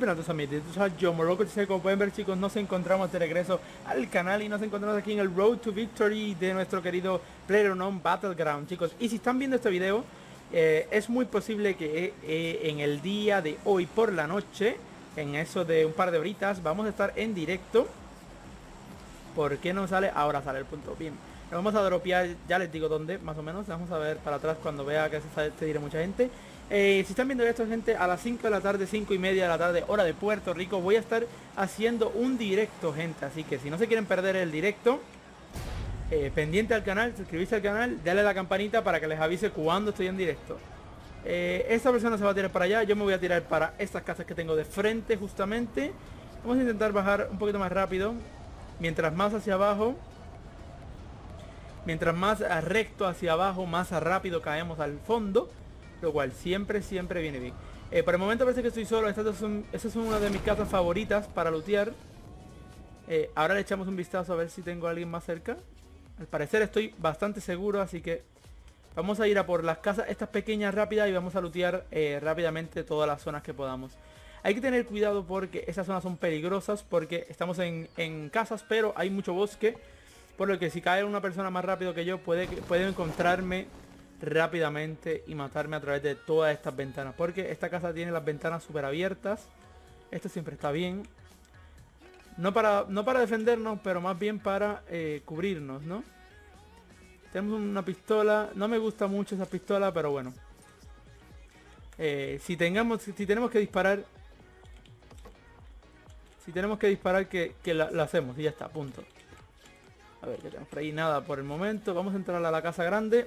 buenas amigos, yo Morocco, como pueden ver chicos, nos encontramos de regreso al canal y nos encontramos aquí en el Road to Victory de nuestro querido PlayerUnknown's Battleground, chicos. Y si están viendo este video, es muy posible que en el día de hoy por la noche, en eso de un par de horitas, vamos a estar en directo. ¿Por qué no sale? Ahora sale el punto. Bien, nos vamos a dropear, ya les digo dónde, más o menos. Vamos a ver para atrás cuando vea que se dirá mucha gente. Si están viendo esto, gente, a las 5 de la tarde, 5 y media de la tarde, hora de Puerto Rico, voy a estar haciendo un directo, gente. Así que si no se quieren perder el directo, pendiente al canal, suscribirse al canal, dale a la campanita para que les avise cuando estoy en directo. Esta persona se va a tirar para allá, yo me voy a tirar para estas casas que tengo de frente justamente. Vamos a intentar bajar un poquito más rápido. Mientras más hacia abajo, mientras más recto hacia abajo, más rápido caemos al fondo, lo cual siempre viene bien. Por el momento parece que estoy solo. Estas son una de mis casas favoritas para lootear. Ahora le echamos un vistazo a ver si tengo a alguien más cerca. Al parecer estoy bastante seguro, así que vamos a ir a por las casas estas pequeñas rápidas y vamos a lootear rápidamente todas las zonas que podamos. Hay que tener cuidado porque esas zonas son peligrosas, porque estamos en casas, pero hay mucho bosque. Por lo que si cae una persona más rápido que yo, puede encontrarme rápidamente y matarme a través de todas estas ventanas. Porque esta casa tiene las ventanas súper abiertas. Esto siempre está bien. No para defendernos, pero más bien para cubrirnos, ¿no? Tenemos una pistola. No me gusta mucho esa pistola, pero bueno. Si tenemos que disparar... Si tenemos que disparar, que la hacemos y ya está, punto. A ver, que tenemos por ahí nada por el momento. Vamos a entrar a la casa grande.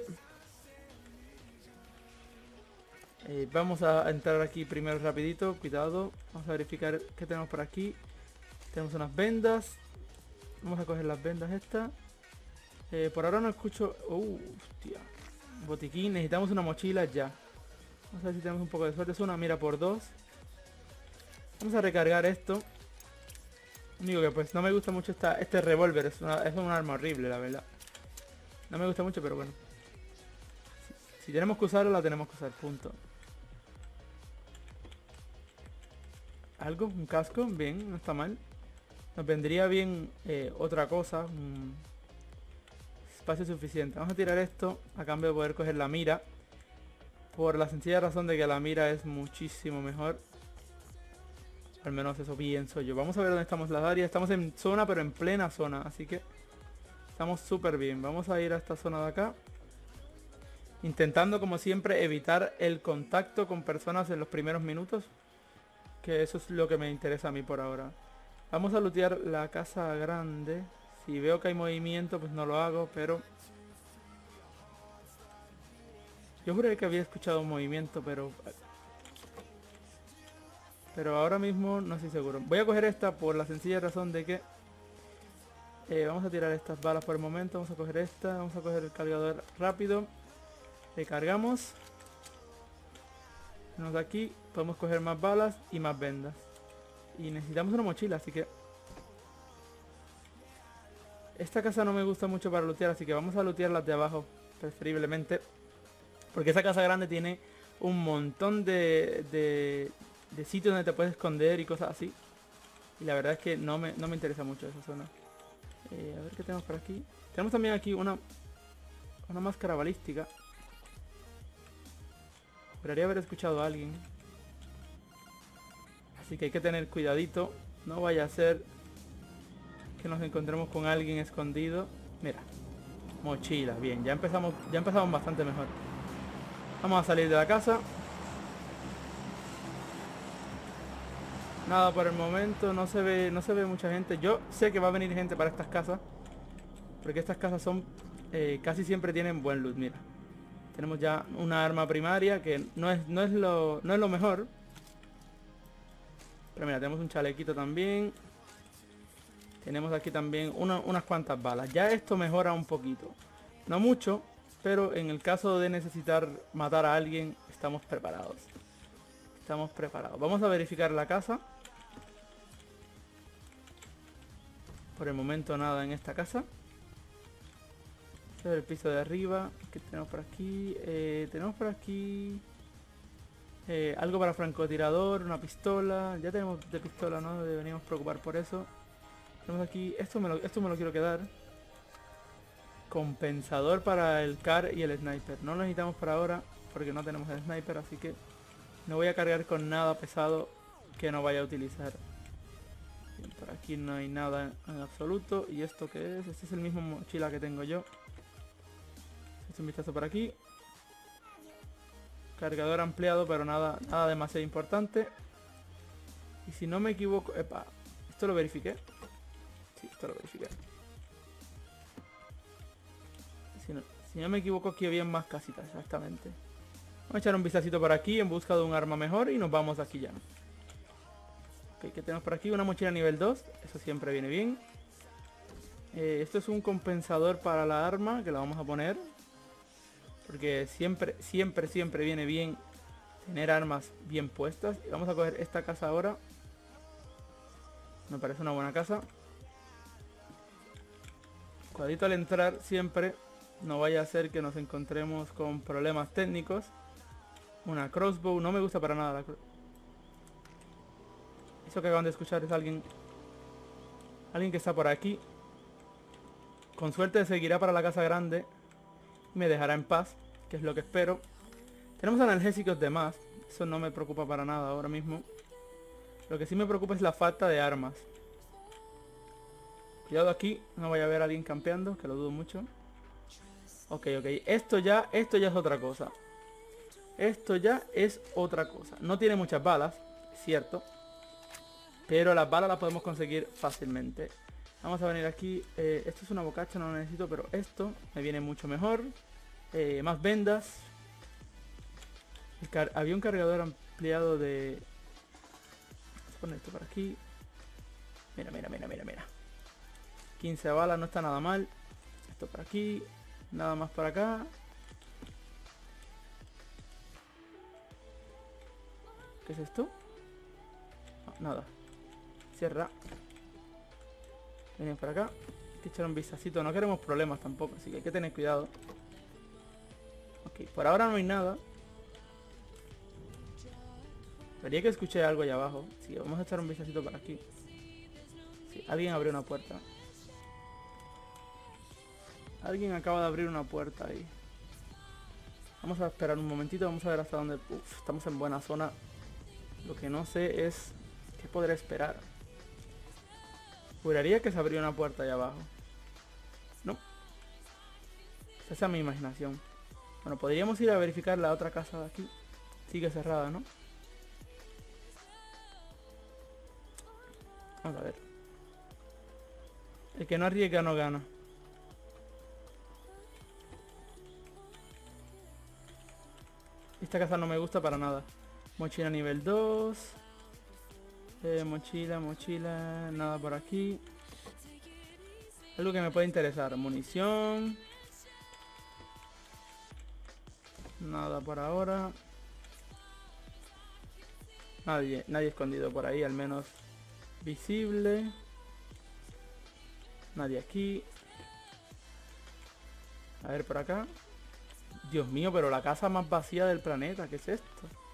Vamos a entrar aquí primero rapidito, cuidado. Vamos a verificar qué tenemos por aquí. Tenemos unas vendas. Vamos a coger las vendas estas. Por ahora no escucho... hostia. Botiquín, necesitamos una mochila ya. Vamos a ver si tenemos un poco de suerte. Es una mira por dos. Vamos a recargar esto. Único que pues no me gusta mucho este revólver, es un arma horrible, la verdad. No me gusta mucho, pero bueno. Si tenemos que usarlo, la tenemos que usar, punto. ¿Algo? ¿Un casco? Bien, no está mal. Nos vendría bien otra cosa. Espacio suficiente. Vamos a tirar esto a cambio de poder coger la mira. Por la sencilla razón de que la mira es muchísimo mejor. Al menos eso pienso yo. Vamos a ver dónde estamos las áreas. Estamos en zona, pero en plena zona. Así que estamos súper bien. Vamos a ir a esta zona de acá. Intentando, como siempre, evitar el contacto con personas en los primeros minutos. Que eso es lo que me interesa a mí por ahora. Vamos a lootear la casa grande. Si veo que hay movimiento, pues no lo hago, pero... Yo juré que había escuchado un movimiento, pero ahora mismo no estoy seguro. Voy a coger esta por la sencilla razón de que vamos a tirar estas balas por el momento. Vamos a coger esta, vamos a coger el cargador rápido. Recargamos. Tenemos aquí, podemos coger más balas y más vendas. Y necesitamos una mochila, así que... Esta casa no me gusta mucho para lootear, así que vamos a lootear las de abajo, preferiblemente. Porque esa casa grande tiene un montón de sitios donde te puedes esconder y cosas así. Y la verdad es que no me interesa mucho esa zona. A ver qué tenemos por aquí. Tenemos también aquí una máscara balística. Esperaría haber escuchado a alguien. Así que hay que tener cuidadito. No vaya a ser que nos encontremos con alguien escondido. Mira. Mochila. Bien, ya empezamos bastante mejor. Vamos a salir de la casa. Nada por el momento, no se ve mucha gente. Yo sé que va a venir gente para estas casas, porque estas casas son casi siempre tienen buen loot. Mira, tenemos ya una arma primaria que no es lo mejor, pero mira, tenemos un chalequito también. Tenemos aquí también unas cuantas balas. Ya esto mejora un poquito, no mucho, pero en el caso de necesitar matar a alguien estamos preparados. Vamos a verificar la casa. Por el momento nada en esta casa. Este es el piso de arriba. ¿Qué tenemos por aquí? Tenemos por aquí Algo para francotirador, una pistola. Ya tenemos de pistola, no deberíamos preocupar por eso. Tenemos aquí, esto me lo quiero quedar. Compensador para el CAR y el sniper. No lo necesitamos por ahora porque no tenemos el sniper, así que no voy a cargar con nada pesado que no vaya a utilizar. Bien, por aquí no hay nada en absoluto. ¿Y esto qué es? Este es el mismo mochila que tengo yo. Esto un vistazo por aquí. Cargador ampliado, pero nada demasiado importante. Y si no me equivoco... Epa, ¿esto lo verifiqué? Sí, esto lo verifiqué. Si no me equivoco, aquí había más casitas, exactamente. Vamos a echar un vistacito por aquí en busca de un arma mejor y nos vamos de aquí ya. Ok, ¿qué tenemos por aquí? Una mochila nivel 2, eso siempre viene bien. Esto es un compensador para la arma, que la vamos a poner. Porque siempre viene bien tener armas bien puestas. Y vamos a coger esta casa ahora. Me parece una buena casa. Cuadrito al entrar siempre. No vaya a ser que nos encontremos con problemas técnicos. Una crossbow. No me gusta para nada la crossbow. Eso que acaban de escuchar es alguien que está por aquí. Con suerte seguirá para la casa grande. Y me dejará en paz, que es lo que espero. Tenemos analgésicos de más. Eso no me preocupa para nada ahora mismo. Lo que sí me preocupa es la falta de armas. Cuidado aquí, no vaya a haber a alguien campeando, que lo dudo mucho. Ok. Esto ya es otra cosa. Esto ya es otra cosa. No tiene muchas balas, es cierto. Pero las balas las podemos conseguir fácilmente. Vamos a venir aquí. Esto es una bocacha, no lo necesito, pero esto me viene mucho mejor. Más vendas. Había un cargador ampliado de... Vamos a poner esto por aquí. Mira. 15 balas, no está nada mal. Esto por aquí. Nada más por acá. ¿Qué es esto? No, nada. Cierra. Vienen por acá. Hay que echar un vistacito. No queremos problemas tampoco, así que hay que tener cuidado. Ok, por ahora no hay nada. Vería que escuché algo allá abajo. Sí, vamos a echar un vistacito por aquí. Sí, alguien abrió una puerta. Alguien acaba de abrir una puerta ahí. Vamos a esperar un momentito. Vamos a ver hasta dónde... Uf, estamos en buena zona. Lo que no sé es... ¿Qué podré esperar? Juraría que se abrió una puerta allá abajo. No. Esa es mi imaginación. Bueno, podríamos ir a verificar la otra casa de aquí. Sigue cerrada, ¿no? Vamos a ver. El que no arriesga no gana. Esta casa no me gusta para nada. Mochila nivel 2. Mochila. Nada por aquí. Algo que me puede interesar. Munición. Nada por ahora. Nadie escondido por ahí, al menos visible. Nadie aquí. A ver por acá. Dios mío, pero la casa más vacía del planeta. ¿Qué es esto?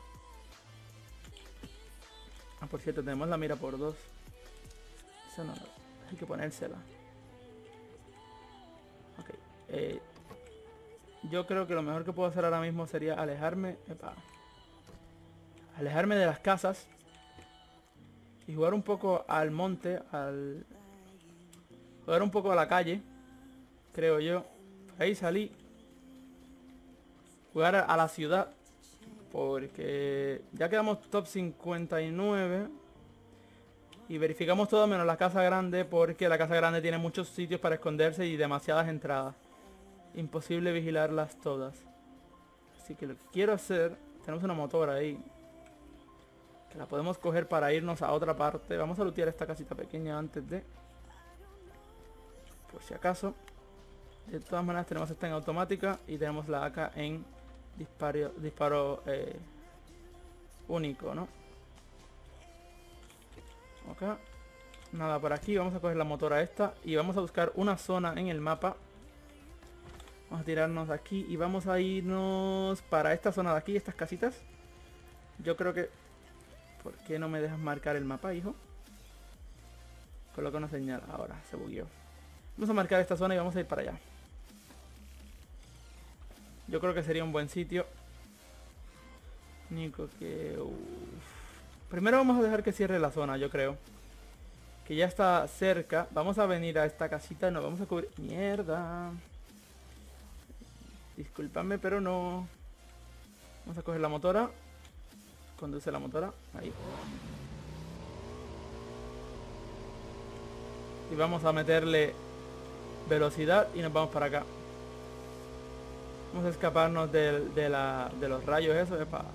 Ah, por cierto, tenemos la mira por 2. Esa no, hay que ponérsela. Ok. Yo creo que lo mejor que puedo hacer ahora mismo sería alejarme. Alejarme de las casas. Y jugar un poco al monte. Jugar un poco a la calle. Creo yo. Ahí salí. Jugar a la ciudad. Porque ya quedamos top 59. Y verificamos todo menos la casa grande. Porque la casa grande tiene muchos sitios para esconderse y demasiadas entradas. Imposible vigilarlas todas. Así que lo que quiero hacer... Tenemos una motora ahí. Que la podemos coger para irnos a otra parte. Vamos a lootear esta casita pequeña antes de... Por si acaso. De todas maneras tenemos esta en automática. Y tenemos la AK en disparo único, ¿no? Acá. Nada por aquí. Vamos a coger la motora esta. Y vamos a buscar una zona en el mapa. Vamos a tirarnos aquí. Y vamos a irnos para esta zona de aquí. Estas casitas. Yo creo que... ¿Por qué no me dejas marcar el mapa, hijo? Coloca una señal. Ahora, se bugueó. Vamos a marcar esta zona y vamos a ir para allá. Yo creo que sería un buen sitio. Único que... Primero vamos a dejar que cierre la zona, yo creo. Que ya está cerca. Vamos a venir a esta casita y nos vamos a cubrir... ¡Mierda! Discúlpame, pero no. Vamos a coger la motora. Conduce la motora. Ahí. Y vamos a meterle velocidad y nos vamos para acá. Vamos a escaparnos de los rayos eso. Epa.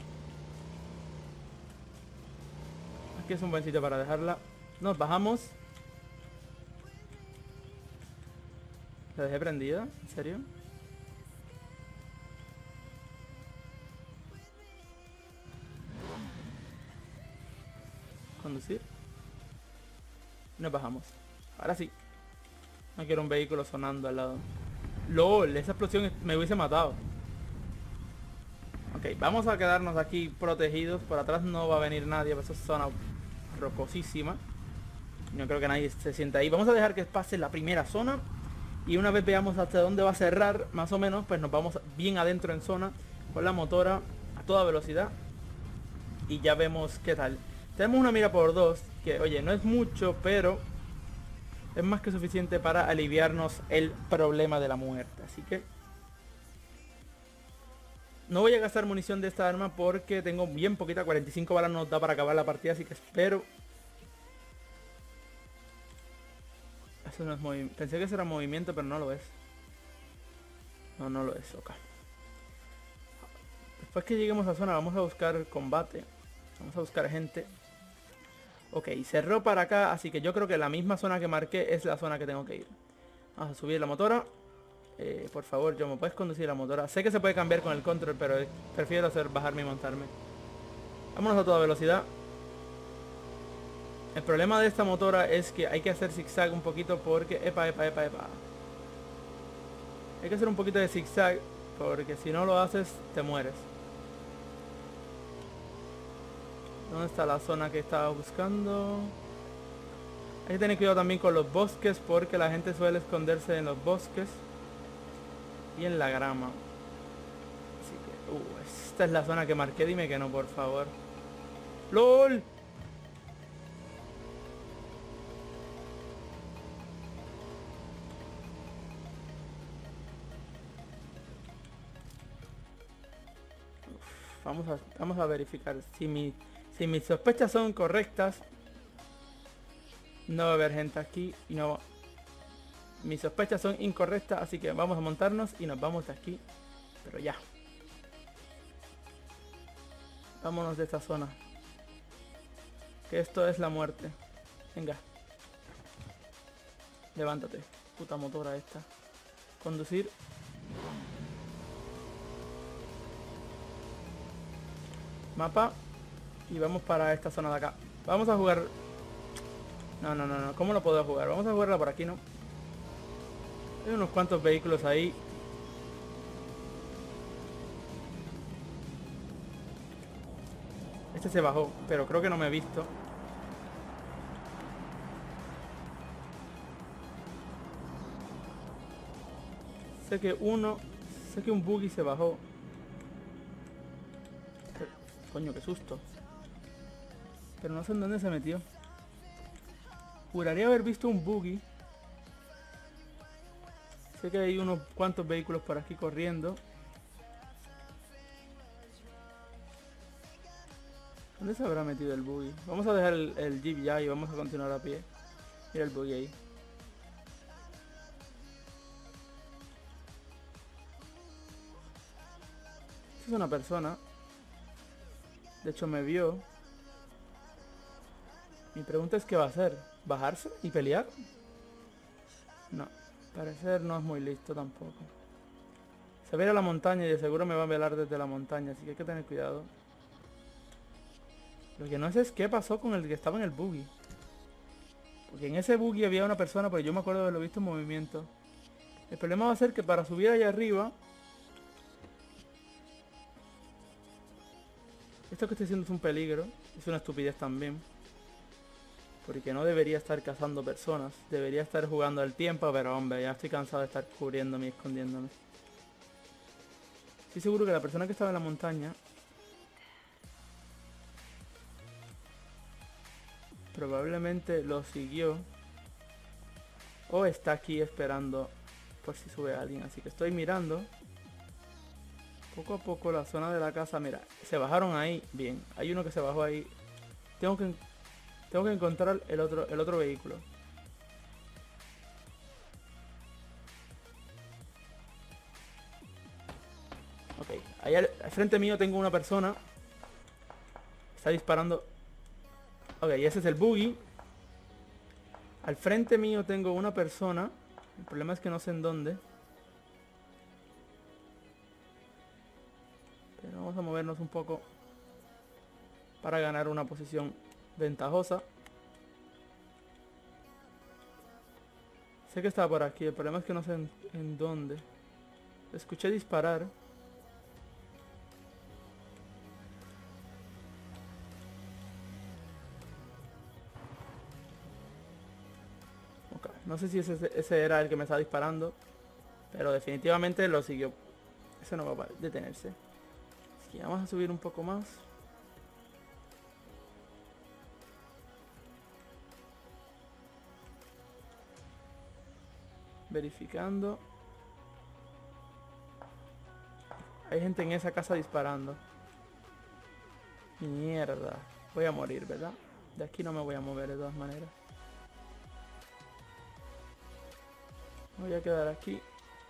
Aquí es un buen sitio para dejarla. Nos bajamos. ¿La dejé prendida? ¿En serio? Conducir. Nos bajamos. Ahora sí. No quiero un vehículo sonando al lado. LOL, esa explosión me hubiese matado. Ok, vamos a quedarnos aquí protegidos. Por atrás no va a venir nadie. Eso es zona rocosísima. No creo que nadie se sienta ahí. Vamos a dejar que pase la primera zona. Y una vez veamos hasta dónde va a cerrar, más o menos, pues nos vamos bien adentro en zona. Con la motora a toda velocidad. Y ya vemos qué tal. Tenemos una mira por 2. Que oye, no es mucho, pero es más que suficiente para aliviarnos el problema de la muerte. Así que no voy a gastar munición de esta arma porque tengo bien poquita. 45 balas nos da para acabar la partida. Así que espero. Eso no es movimiento. Pensé que eso era movimiento, pero no lo es. No lo es. Ok. Después que lleguemos a zona vamos a buscar combate. Vamos a buscar gente. Ok, cerró para acá, así que yo creo que la misma zona que marqué es la zona que tengo que ir. Vamos a subir la motora. Por favor, yo me puedes conducir la motora. Sé que se puede cambiar con el control, pero prefiero bajarme y montarme. Vámonos a toda velocidad. El problema de esta motora es que hay que hacer zigzag un poquito porque... Epa. Hay que hacer un poquito de zigzag porque si no lo haces, te mueres. ¿Dónde está la zona que estaba buscando? Hay que tener cuidado también con los bosques porque la gente suele esconderse en los bosques y en la grama. Así que, esta es la zona que marqué, dime que no, por favor. ¡LOL! Vamos a verificar si mis sospechas son correctas. No va a haber gente aquí y no... Mis sospechas son incorrectas, así que vamos a montarnos y nos vamos de aquí. Pero ya. Vámonos de esta zona. Que esto es la muerte. Venga. Levántate. Puta motora esta. Conducir. Mapa. Y vamos para esta zona de acá. Vamos a jugar... No. ¿Cómo lo puedo jugar? Vamos a jugarla por aquí, ¿no? Hay unos cuantos vehículos ahí. Este se bajó, pero creo que no me he visto. Sé que un buggy se bajó. Coño, qué susto. Pero no sé en dónde se metió. Juraría haber visto un buggy. Sé que hay unos cuantos vehículos por aquí corriendo. ¿Dónde se habrá metido el buggy? Vamos a dejar el jeep ya y vamos a continuar a pie. Mira el buggy ahí. Esta es una persona. De hecho me vio. Mi pregunta es qué va a hacer. ¿Bajarse y pelear? No. Parecer no es muy listo tampoco. Se va a ir a la montaña y de seguro me va a velar desde la montaña. Así que hay que tener cuidado. Lo que no sé es qué pasó con el que estaba en el buggy. Porque en ese buggy había una persona, porque yo me acuerdo de haberlo visto en movimiento. El problema va a ser que para subir allá arriba... Esto que estoy haciendo es un peligro. Es una estupidez también. Porque no debería estar cazando personas. Debería estar jugando al tiempo. Pero hombre, ya estoy cansado de estar cubriéndome y escondiéndome. Estoy seguro que la persona que estaba en la montaña probablemente lo siguió. O está aquí esperando por si sube alguien. Así que estoy mirando poco a poco la zona de la casa. Mira, se bajaron ahí. Bien, hay uno que se bajó ahí. Tengo que encontrar el otro vehículo. Ok, ahí al frente mío tengo una persona. Está disparando. Ok, ese es el buggy. Al frente mío tengo una persona. El problema es que no sé en dónde. Pero vamos a movernos un poco para ganar una posición ventajosa. Sé que estaba por aquí. El problema es que no sé en dónde. Escuché disparar. Okay. No sé si ese era el que me estaba disparando. Pero definitivamente lo siguió. Ese no va a detenerse. Así que vamos a subir un poco más. Verificando. Hay gente en esa casa disparando. Mierda. Voy a morir, ¿verdad? De aquí no me voy a mover de todas maneras. Voy a quedar aquí.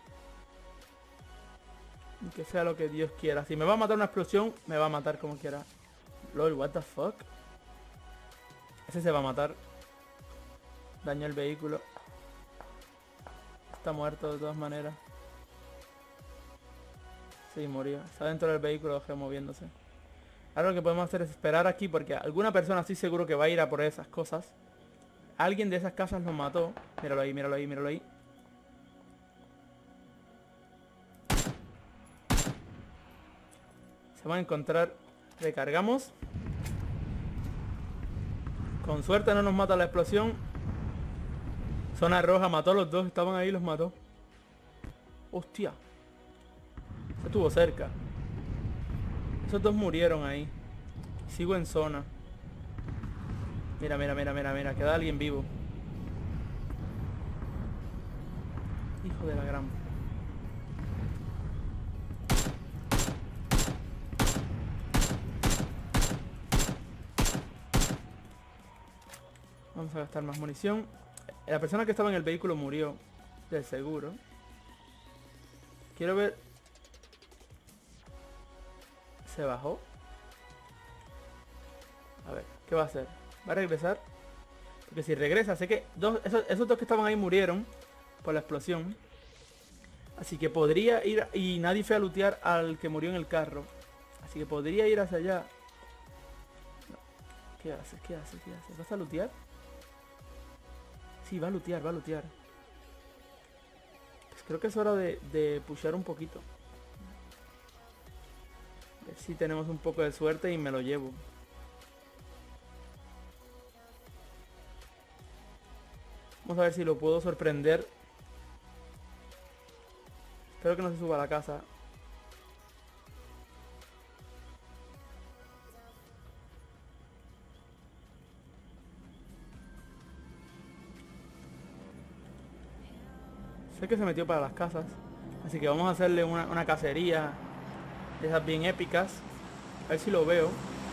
Y que sea lo que Dios quiera. Si me va a matar una explosión, me va a matar como quiera. Lol, what the fuck. Ese se va a matar. Daño el vehículo. Está muerto de todas maneras. Sí, murió. Está dentro del vehículo, lo dejé moviéndose. Ahora lo que podemos hacer es esperar aquí porque alguna persona estoy seguro que va a ir a por esas cosas. Alguien de esas casas los mató. Míralo ahí, míralo ahí, míralo ahí. Se van a encontrar. Recargamos. Con suerte no nos mata la explosión. Zona roja, mató a los dos. Estaban ahí, los mató. Hostia. Se estuvo cerca. Esos dos murieron ahí. Sigo en zona. Mira, mira, mira, mira, mira. Queda alguien vivo. Hijo de la gran. Vamos a gastar más munición. La persona que estaba en el vehículo murió. De seguro. Quiero ver. ¿Se bajó? A ver, ¿qué va a hacer? ¿Va a regresar? Porque si regresa, sé que esos dos que estaban ahí murieron por la explosión. Así que podría ir. Y nadie fue a lootear al que murió en el carro. Así que podría ir hacia allá. No. ¿Qué hace? ¿Qué hace? ¿Qué hace? ¿Vas a lootear? Sí, va a lootear, va a lootear. Pues creo que es hora de pushear un poquito. A ver si tenemos un poco de suerte y me lo llevo. Vamos a ver si lo puedo sorprender. Espero que no se suba a la casa. Sé que se metió para las casas. Así que vamos a hacerle una cacería de esas bien épicas. A ver si lo veo.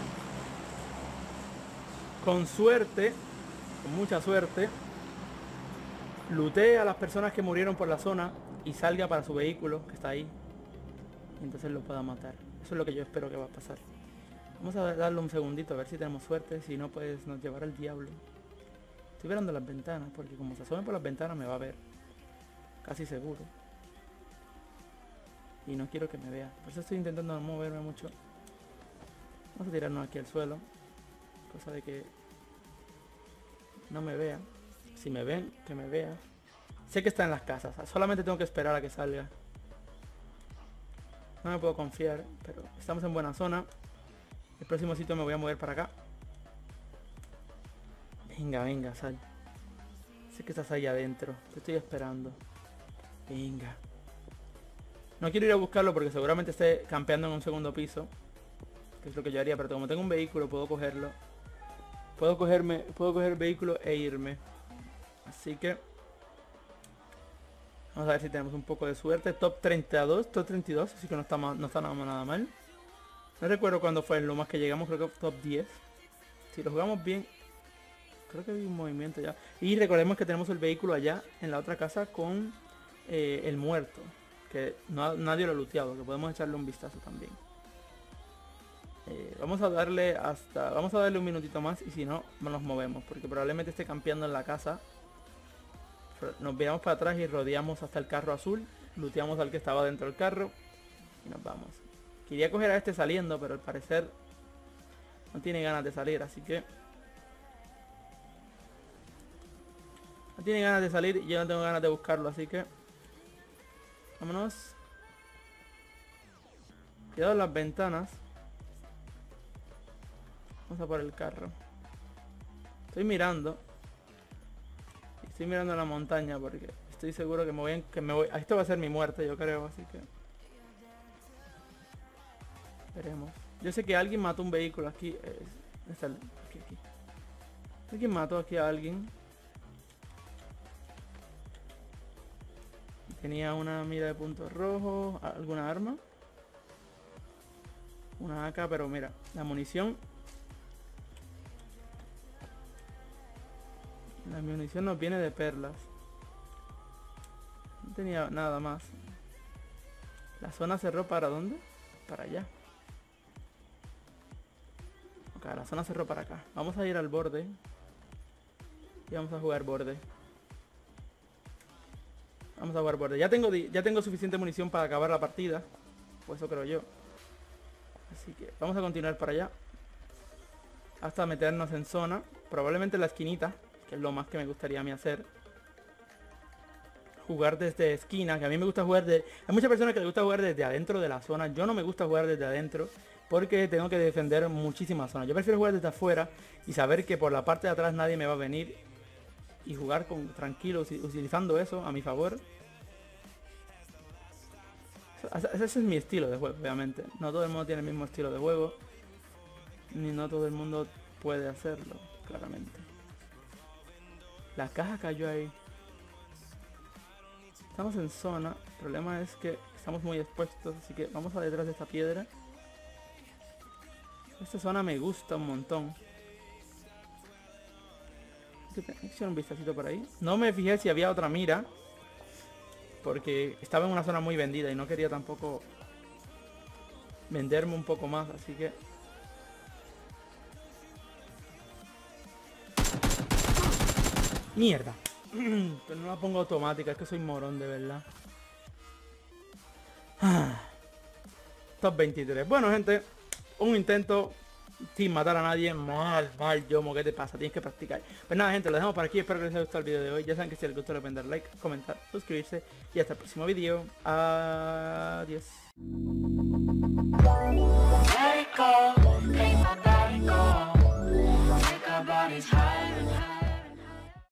Con suerte, con mucha suerte, lootee a las personas que murieron por la zona y salga para su vehículo que está ahí. Y entonces lo pueda matar. Eso es lo que yo espero que va a pasar. Vamos a darle un segundito a ver si tenemos suerte. Si no, pues nos llevará el diablo. Estoy mirando las ventanas porque como se asome por las ventanas me va a ver. Casi seguro. Y no quiero que me vea. Por eso estoy intentando no moverme mucho. Vamos a tirarnos aquí al suelo. Cosa de que no me vea. Si me ven, que me vea. Sé que está en las casas. Solamente tengo que esperar a que salga. No me puedo confiar, pero estamos en buena zona. El próximo sitio me voy a mover para acá. Venga, venga, sal. Sé que estás ahí adentro. Te estoy esperando. Venga. No quiero ir a buscarlo porque seguramente esté campeando en un segundo piso. Que es lo que yo haría, pero como tengo un vehículo puedo cogerlo. Puedo coger el vehículo e irme. Así que vamos a ver si tenemos un poco de suerte. Top 32, top 32, así que no está nada mal. No recuerdo cuándo fue lo más que llegamos, creo que top 10. Si lo jugamos bien, creo que hay un movimiento ya. Y recordemos que tenemos el vehículo allá en la otra casa con el muerto. Que nadie lo ha looteado, que podemos echarle un vistazo también. Vamos a darle un minutito más y si no, nos movemos. Porque probablemente esté campeando en la casa. Nos viramos para atrás y rodeamos hasta el carro azul. Looteamos al que estaba dentro del carro. Y nos vamos. Quería coger a este saliendo, pero al parecer no tiene ganas de salir, así que... No tiene ganas de salir y yo no tengo ganas de buscarlo, así que... Vámonos. Cuidado en las ventanas. Vamos a por el carro. Estoy mirando. Estoy mirando la montaña porque estoy seguro que me voy. Esto va a ser mi muerte, yo creo, así que... Veremos. Yo sé que alguien mató un vehículo aquí. Aquí. Alguien mató aquí a alguien. Tenía una mira de puntos rojos. ¿Alguna arma? Una AK, pero mira, la munición. La munición nos viene de perlas. No tenía nada más. La zona cerró ¿para dónde? Para allá. Ok, la zona cerró para acá. Vamos a ir al borde. Y vamos a jugar borde. Vamos a jugar borde. Ya tengo suficiente munición para acabar la partida. Pues eso creo yo. Así que vamos a continuar para allá. Hasta meternos en zona. Probablemente en la esquinita. Que es lo más que me gustaría a mí hacer. Jugar desde esquina. Que a mí me gusta jugar de... Hay muchas personas que les gusta jugar desde adentro de la zona. Yo no me gusta jugar desde adentro. Porque tengo que defender muchísimas zonas. Yo prefiero jugar desde afuera. Y saber que por la parte de atrás nadie me va a venir. Y jugar tranquilo. Utilizando eso a mi favor. Ese es mi estilo de juego, obviamente. No todo el mundo tiene el mismo estilo de juego. Ni no todo el mundo puede hacerlo, claramente. La caja cayó ahí. Estamos en zona. El problema es que estamos muy expuestos. Así que vamos a detrás de esta piedra. Esta zona me gusta un montón. Echar un vistacito por ahí. No me fijé si había otra mira. Porque estaba en una zona muy vendida y no quería tampoco venderme un poco más, así que... ¡Mierda! Pero no la pongo automática, es que soy morón de verdad. Top 23. Bueno, gente, un intento sin matar a nadie. Mal, Yomo, ¿qué te pasa? Tienes que practicar. Pues nada, gente, lo dejamos por aquí. Espero que les haya gustado el video de hoy. Ya saben que si les gustó le pueden dar like, comentar, suscribirse. Y hasta el próximo video. Adiós. Let it go, make my body go. Make our bodies higher.